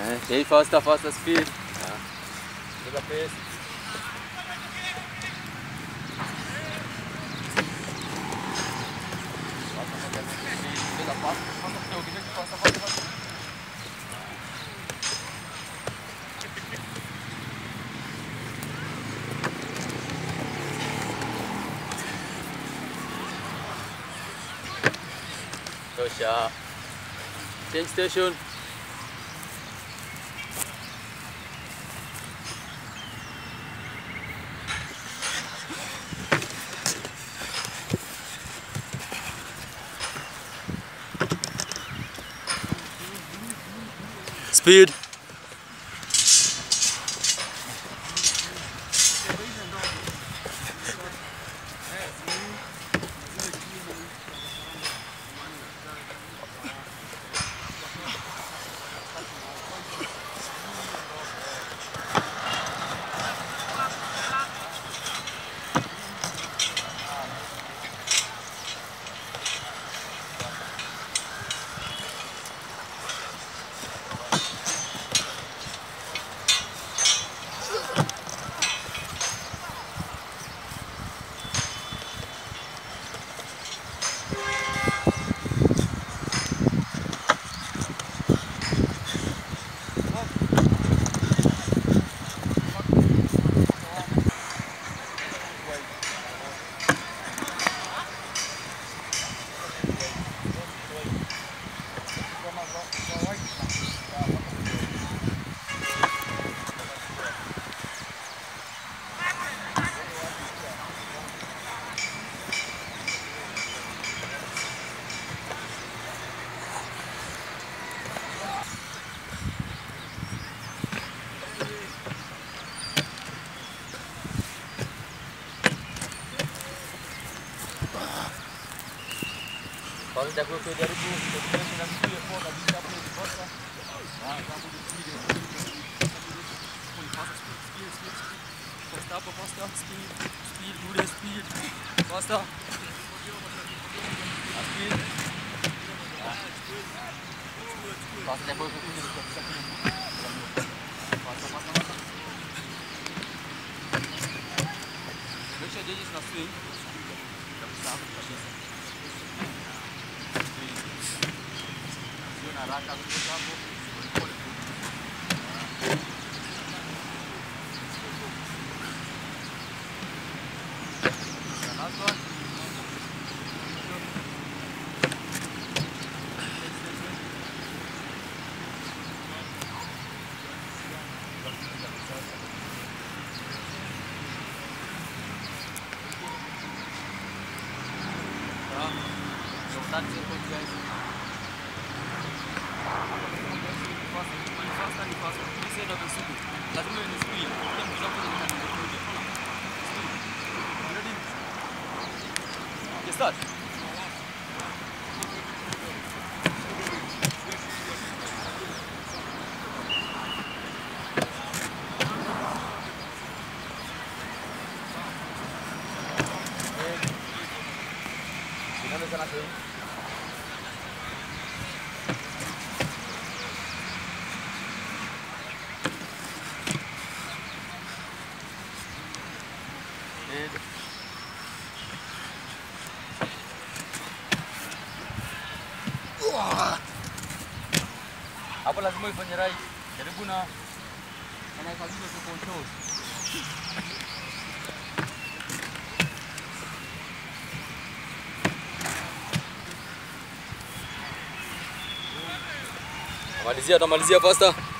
Okay, faster speed. Ja. Bigger pace. So sharp. Change station. Speed. Kalau dah keluar dari tu, kita nak pergi apa? Nak pergi apa? Di kota. Kamu di sini. Speed. Faster. Speed. Do the speed. Faster. Speed. Faster dah keluar tu. Faster. Make sure they just not swing. Stop. Arranca do campo. Start. Apa lazima ifanye right? Jaribu na kabisa ku control. Tamalizia faster.